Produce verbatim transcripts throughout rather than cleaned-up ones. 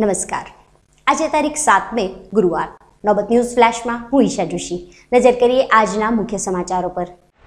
नमस्कार। आज तारीख सात मे गुरुवार नौबत न्यूज फ्लेश में हूँ ईशा जोशी। नजर करिए आजना मुख्य समाचारों पर।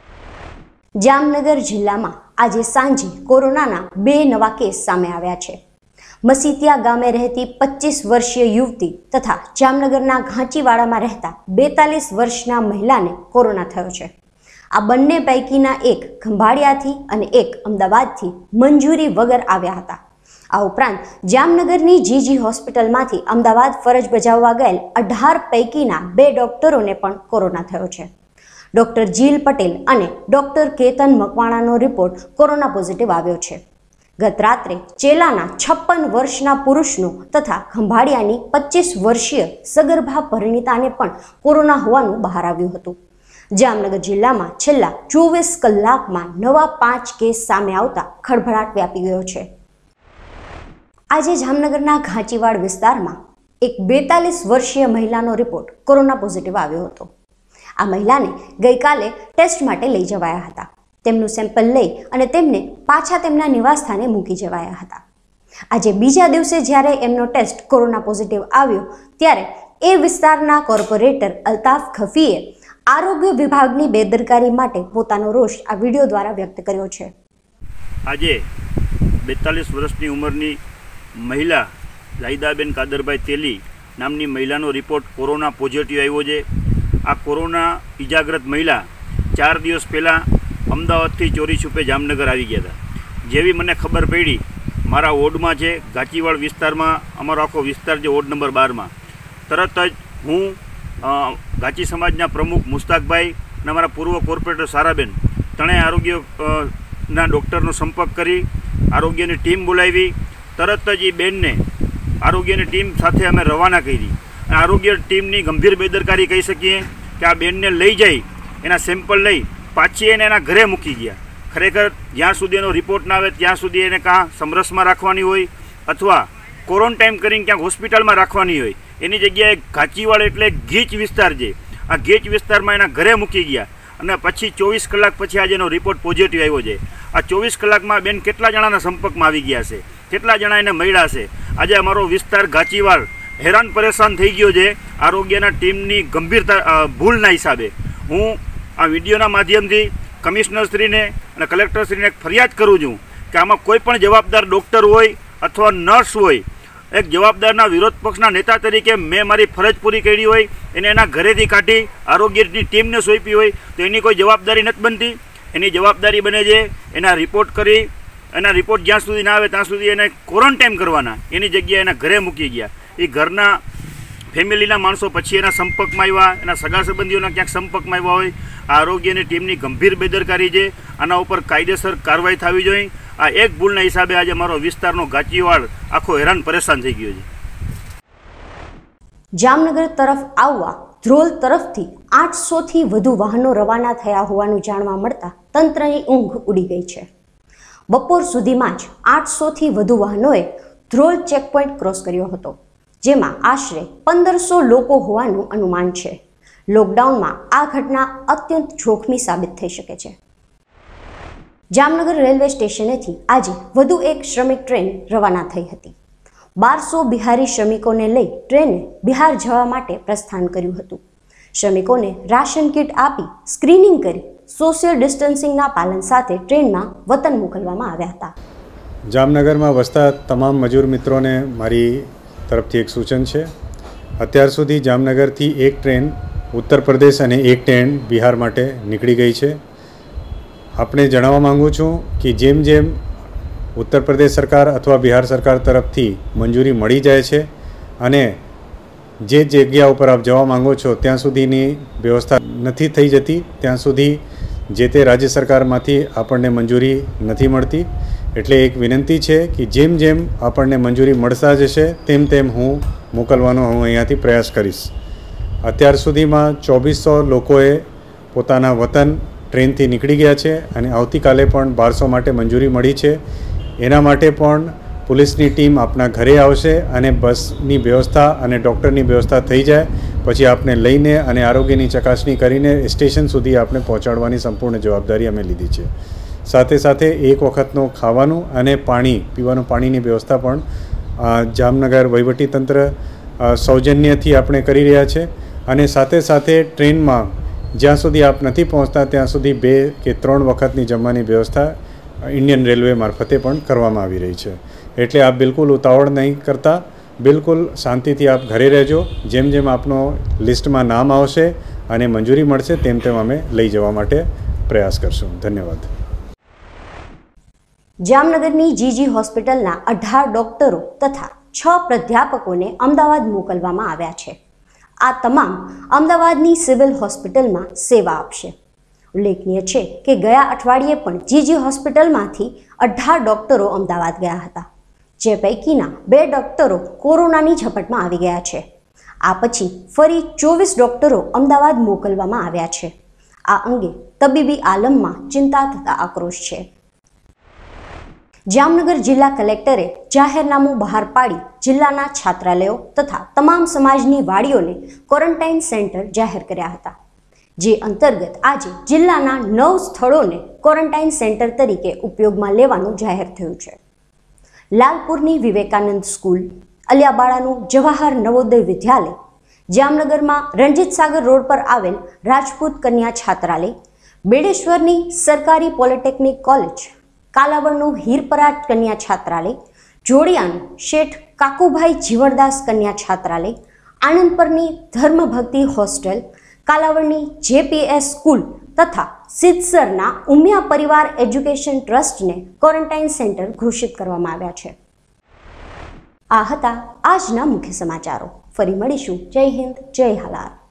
जामनगर जिल्ला में आज सांजे कोरोना बे नवा केस सामे आव्या छे। मसीतिया गामे रहती पच्चीस वर्षीय युवती तथा जामनगरना घांचीवाड़ा में रहता बेतालीस वर्षना महिला ने कोरोना थयो छे। आ बंने पैकीना एक खंभाळियाथी अने एक अमदावादथी मंजूरी वगर आव्या हता। आ उपरांत जामनगरनी जीजी होस्पिટલમાંથી अमदावाद फरज बजाववा गયેલ अठार पैकीना बे डॉक्टरों ने पण कोरोना थयो छे। डॉक्टर जील पटेल अने डॉक्टर केतन मकवाणानो रिपोर्ट कोरोना पॉजिटिव आव्यो छे। गत रात्रे चेलाना छप्पन वर्षना पुरुषनो तथा खंभाळियानी पच्चीस वर्षीय सगर्भा परिणीताने पण कोरोना होवानुं बहार आव्युं हतुं। जामनगर जिल्लामां छेल्ला चौवीस कलाकमां नवा पांच केस सामे आवता खळभळाट व्यापी गयो छे। आज जामनगरना घांचीवाड़ विस्तार में एक बेतालीस वर्षीय महिलानो रिपोर्ट कोरोना पॉजिटिव आव्यो हतो। आ महिला ने गई काले टेस्ट माटे लई जवाया हता। तेमनुं सेम्पल लई अने तेमने पाछा तेमना निवासस्थाने मूकी जवाया हता। आज बीजा दिवसे ज्यारे एमनो टेस्ट कोरोना पॉजिटिव आव्यो त्यारे ए विस्तारना कॉर्पोरेटर अल्ताफ खफीए आरोग्य विभागनी बेदरकारी माटे पोतानो रोष आ विडियो द्वारा व्यक्त कर्यो छे। आज बेतालीस वर्षनी उमरनी महिला जाहिदाबेन कादरभाई तेली नामनी महिलानो रिपोर्ट कोरोना पॉजिटिव आव्यो छे। आ कोरोना इजाग्रस्त महिला चार दिवस पहला अमदावादथी चोरी छुपे जामनगर आई गया था। जेवी मने खबर पड़ी मारा वोर्ड में है घांचीवाड़ विस्तार में अमरो आखो विस्तार जो वोर्ड नंबर बार में तरत ज हूँ घांची समाजना प्रमुख मुस्ताकभाई ने अमरा पूर्व कॉर्पोरेटर साराबेन तणे आरोग्य ना डॉक्टरनो संपर्क करी आरोग्यनी टीम बोलावी। तरत ज बेन ने आरोग्य टीम साथे अमे रवाना करी। आरोग्य टीम की गंभीर बेदरकारी कही सकीए कि आ बेन ने लई जाई एना सेम्पल लई पाछी एने एना घरे मूकी गया। खरेखर ज्यां सुधी एनो रिपोर्ट ना आवे त्यां सुधी एने कां समरस में राखवानी होय अथवा क्वोरंटाइन करीने क्यांक होस्पिटल में राखवानी होय एनी जग्याए घांचीवाड़ एटले गीच विस्तार छे। आ गीच विस्तार में एना घरे मूकी गया अने पछी चौवीस कलाक पछी आज एनो रिपोर्ट पॉजिटिव आव्यो छे। आ चौवीस कलाक में बेन केटला जणाना संपर्क में आवी गया छे, केटला जणा एने मळ्या छे। आज अमारो विस्तार घांचीवाड़ हैरान परेशान थई गयो छे आरोग्यना टीमनी गंभीरता भूलना हिसाबे। हूँ आ विडियोना माध्यमथी कमिश्नरश्रीने अने कलेक्टरश्रीने एक फरियाद करूँ छूँ कि आमां कोईपण जवाबदार डॉक्टर होय अथवा नर्स होय एक जवाबदारना विरोध पक्षना नेता तरीके मैं मारी फरज पूरी करी होय एने एना घरेथी काढी आरोग्यनी टीमने सोंपी होय तो एनी कोई जवाबदारी नथी बनती। एनी जवाबदारी बने छे एना रिपोर्ट करी एना रिपोर्ट ज्यां सुधी ना आवे त्यां सुधी एने क्वोरंटाइन करवाना एनी जग्याए एना घरे मूकी गया। ए घरना फेमिलीना माणसो पछी एना संपर्क में आव्या एना सगा संबंधीओना क्यांक संपर्क में आव्या होय। आरोग्यनी टीमनी गंभीर बेदरकारी छे। आना उपर कायदेसर कारवाई थवी जोईए। आ एक भूलना हिसाबे आज अमारो विस्तारनो घांचीवाड़ आखो हैरान परेशान थई गयो छे। जामनगर तरफ आववा ધ્રોલ तरफथी आठ सौ थी વધુ વાહનો રવાના થયા હોવાનું જાણવા મળતા તંત્રની ઊંઘ ઉડી ગઈ છે। બપોર સુધીમાં જ આઠ सौ થી વધુ વાહનોએ ધ્રોલ ચેકપોઇન્ટ ક્રોસ કર્યો હતો, જેમાં આશરે पंद्रह सौ લોકો હોવાનું અનુમાન છે। લોકડાઉનમાં આ ઘટના અત્યંત જોખમી સાબિત થઈ શકે છે। જામનગર રેલવે સ્ટેશનેથી આજે વધુ એક શ્રમિક ટ્રેન રવાના થઈ હતી। बार सौ बिहारी श्रमिकों ने लई ट्रेने बिहार जवा माटे प्रस्थान कर्युं हतुं। श्रमिकों ने राशन किट आपी स्क्रीनिंग करी सोशियल डिस्टन्सिंग ना पालन साथे ट्रेन में वतन मोकलवामां आव्या हता। जामनगर में वसता तमाम मजूर मित्रों ने मारी तरफथी एक सूचन है। अत्यार सुधी जामनगर थी एक ट्रेन उत्तर प्रदेश और एक ट्रेन बिहार माटे निकली गई है। आपने जणाववा मांगू छूँ कि जेम जेम उत्तर प्रदेश सरकार अथवा बिहार सरकार तरफथी मंजूरी मळी जाए छे अने जे जग्या पर आप जवा मांगो छो त्यां सुधीनी व्यवस्था नथी थई जती त्यां सुधी जे ते राज्य सरकारमांथी आपणने मंजूरी नथी मळती। एटले एक विनंती छे कि जेम जेम आपणने मंजूरी मळता जशे तेम तेम हूँ मोकलवानो हूँ अहींयाथी प्रयास करीश। अत्यार सुधीमां चौबीस सौ लोकोए पोताना वतन ट्रेनथी निकળી ગયા છે અને આવતીકાલે પણ બારસો માટે મંજૂરી મળી છે। એના માટે પણ પોલીસની ટીમ આપના ઘરે આવશે અને બસની વ્યવસ્થા અને ડૉક્ટરની વ્યવસ્થા થઈ જાય પછી આપને લઈને અને આરોગ્યની ચકાસણી કરીને સ્ટેશન સુધી આપને પહોંચાડવાની સંપૂર્ણ જવાબદારી અમે લીધી છે। સાથે સાથે એક વખતનો ખાવાનું અને પાણી પીવાનું પાણીની વ્યવસ્થા પણ જામનગર વહીવટીતંત્ર સૌજન્યથી આપણે કરી રહ્યા છે અને સાથે સાથે ટ્રેનમાં જ્યાં સુધી આપ નથી પહોંચતા ત્યાં સુધી બે કે ત્રણ વખતની જમવાની વ્યવસ્થા ઇન્ડિયન રેલવે મારફતે પણ કરવામાં આવી રહી છે. એટલે આપ બિલકુલ ઉતાવળ નહીં કરતા, બિલકુલ શાંતિથી આપ ઘરે રહેજો. જેમ જેમ આપનો લિસ્ટમાં નામ આવશે અને મંજૂરી મળશે તેમ તેમ અમે લઈ જવા માટે પ્રયાસ કરશું. ધન્યવાદ. જામનગરની જીજી હોસ્પિટલના અઢાર ડોક્ટરો તથા છ પ્રાધ્યાપકોને અમદાવાદ મોકલવામાં આવ્યા છે. આ તમામ અમદાવાદની સિવિલ હોસ્પિટલમાં સેવા આપશે. ઉલ્લેખનીય છે કે ગયા અઠવાડિયે પણ જીજી હોસ્પિટલમાંથી અઢાર ડોક્ટરો અમદાવાદ ગયા હતા, જે પૈકીના બે ડોક્ટરો કોરોનાની ઝપટમાં આવી ગયા છે. આ પછી ફરી ચોવીસ ડોક્ટરો અમદાવાદ મોકલવામાં આવ્યા છે. આ અંગે તબીબી આલમમાં ચિંતા તથા આક્રોશ છે. જામનગર જિલ્લા કલેક્ટરે જાહેરનામું બહાર પાડી જિલ્લાના છાત્રાલયો તથા તમામ સમાજની વાડીઓને ક્વોરન્ટાઇન સેન્ટર જાહેર કર્યા હતા, જે અંતર્ગત આજે જિલ્લાના નવ સ્થળોને ક્વોરન્ટાઇન સેન્ટર તરીકે ઉપયોગમાં લેવાનું જાહેર થયું છે. લાલપુરની વિવેકાનંદ સ્કૂલ, અલિયાબાળાનું જવાહર નવોદય વિદ્યાલય, જામનગરમાં રણજીત સાગર રોડ પર આવેલ રાજપૂત કન્યા છાત્રાલય, બેડેશ્વરની સરકારી પોલિટેકનિક કોલેજ, કાલાવડનું હીરપરાટ કન્યા છાત્રાલય, જોડિયાનું શેઠ કાકુભાઈ જીવણદાસ કન્યા છાત્રાલય, આણંદપરની ધર્મભક્તિ હોસ્ટેલ, કાલાવડની જેપીએસ સ્કૂલ તથા સિદ્ધસરના ઉમિયા પરિવાર એજ્યુકેશન ટ્રસ્ટને ક્વોરન્ટાઇન સેન્ટર ઘોષિત કરવામાં આવ્યા છે. આ હતા આજના મુખ્ય સમાચારો. ફરી મળીશું. જય હિન્દ, જય હાલાર.